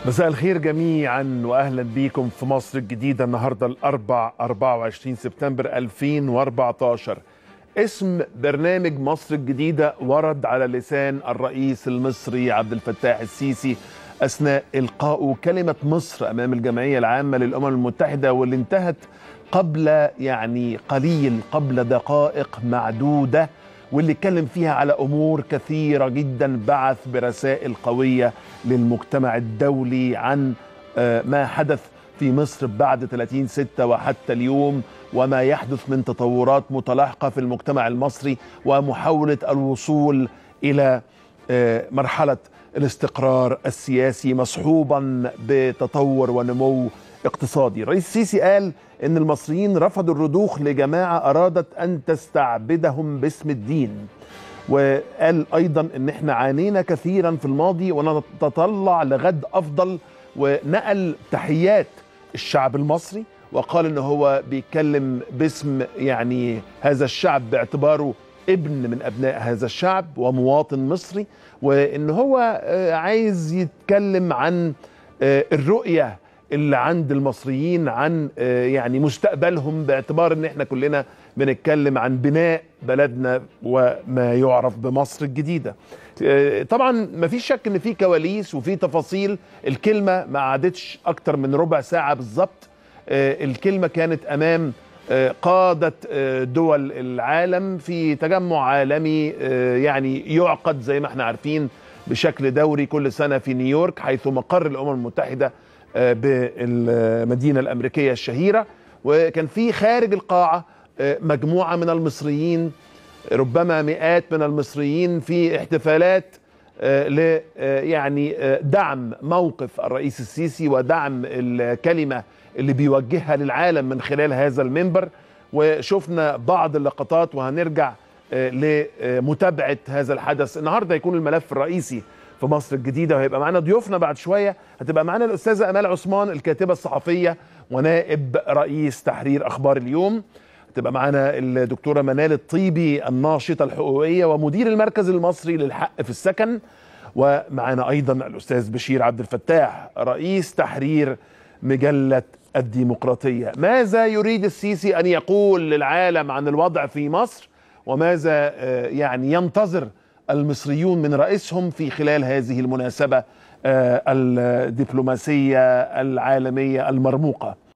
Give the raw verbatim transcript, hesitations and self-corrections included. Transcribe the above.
مساء الخير جميعا واهلا بيكم في مصر الجديده. النهارده الاربع أربعة وعشرين سبتمبر ألفين وأربعتاشر. اسم برنامج مصر الجديده ورد على لسان الرئيس المصري عبد الفتاح السيسي اثناء القائه كلمه مصر امام الجمعيه العامه للامم المتحده، واللي انتهت قبل يعني قليل قبل دقائق معدوده، واللي اتكلم فيها على امور كثيره جدا، بعث برسائل قويه للمجتمع الدولي عن ما حدث في مصر بعد ثلاثين ستة وحتى اليوم، وما يحدث من تطورات متلاحقه في المجتمع المصري، ومحاوله الوصول الى مرحله الاستقرار السياسي مصحوبا بتطور ونمو اقتصادي. الرئيس السيسي قال ان المصريين رفضوا الرضوخ لجماعه ارادت ان تستعبدهم باسم الدين، وقال ايضا ان احنا عانينا كثيرا في الماضي ونتطلع لغد افضل، ونقل تحيات الشعب المصري، وقال ان هو بيتكلم باسم يعني هذا الشعب باعتباره ابن من ابناء هذا الشعب ومواطن مصري، وان هو عايز يتكلم عن الرؤية اللي عند المصريين عن يعني مستقبلهم، باعتبار ان احنا كلنا بنتكلم عن بناء بلدنا وما يعرف بمصر الجديدة. طبعا ما فيش شك ان في كواليس وفي تفاصيل. الكلمة ما عادتش اكتر من ربع ساعة بالظبط. الكلمة كانت امام قادة دول العالم في تجمع عالمي يعني يعقد زي ما احنا عارفين بشكل دوري كل سنة في نيويورك، حيث مقر الامم المتحدة بالمدينة الأمريكية الشهيرة. وكان في خارج القاعة مجموعة من المصريين، ربما مئات من المصريين، في احتفالات ل يعني دعم موقف الرئيس السيسي ودعم الكلمة اللي بيوجهها للعالم من خلال هذا المنبر. وشفنا بعض اللقطات وهنرجع لمتابعة هذا الحدث. النهاردة يكون الملف الرئيسي في مصر الجديدة، وهيبقى معنا ضيوفنا بعد شوية. هتبقى معنا الأستاذة أمال عثمان، الكاتبة الصحفية ونائب رئيس تحرير أخبار اليوم. هتبقى معنا الدكتورة منال الطيبي، الناشطة الحقوقية ومدير المركز المصري للحق في السكن. ومعنا أيضا الأستاذ بشير عبد الفتاح، رئيس تحرير مجلة الديمقراطية. ماذا يريد السيسي أن يقول للعالم عن الوضع في مصر، وماذا يعني ينتظر المصريون من رئيسهم في خلال هذه المناسبة الدبلوماسية العالمية المرموقة؟